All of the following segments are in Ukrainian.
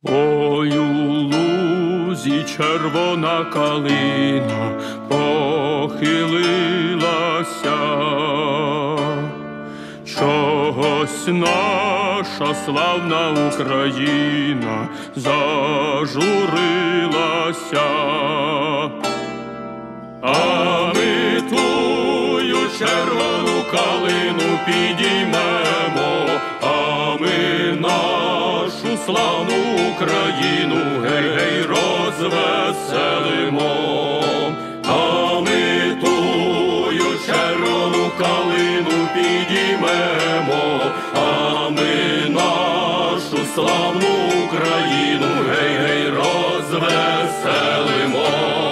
Ой, у лузі червона калина похилилася, чогось наша славна Україна зажурилася. А ми тую червону калину підіймемо, а ми нашу славну Україну гей-гей розвеселимо. А ми тую червону калину підіймемо, а ми нашу славну Україну гей-гей розвеселимо.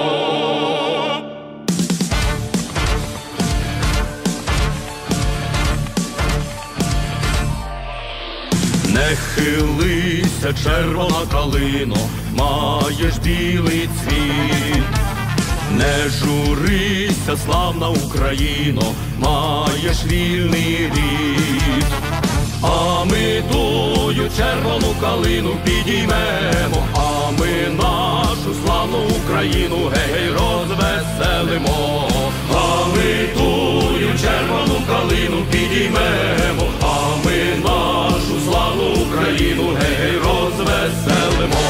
Не хилися, червона калино, маєш білий цвіт. Не журися, славна Україно, маєш вільний рід. А ми тую червону калину підіймемо, а ми нашу славну Україну гей-гей розвеселимо. А ми тую червону калину підіймемо, а ми нашу славну Україну гей-гей розвеселимо.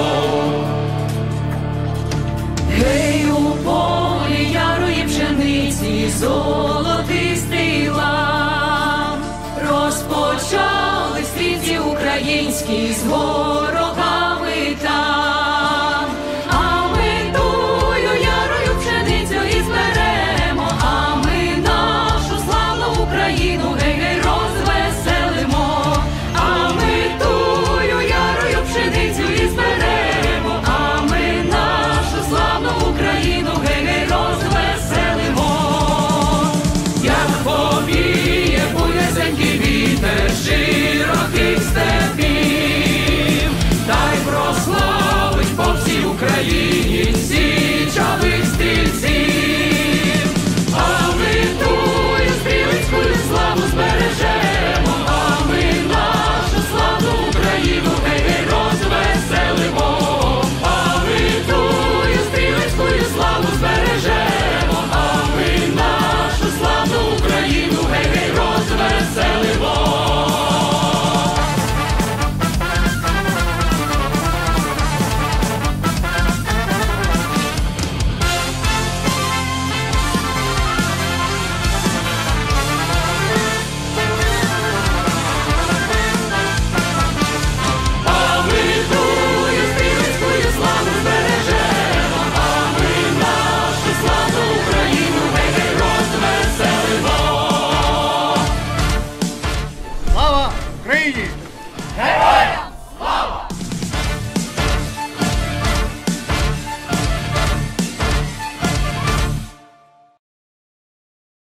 Гей, у полі ярої пшениці золотистий лан, розпочали стрільці українські з гору.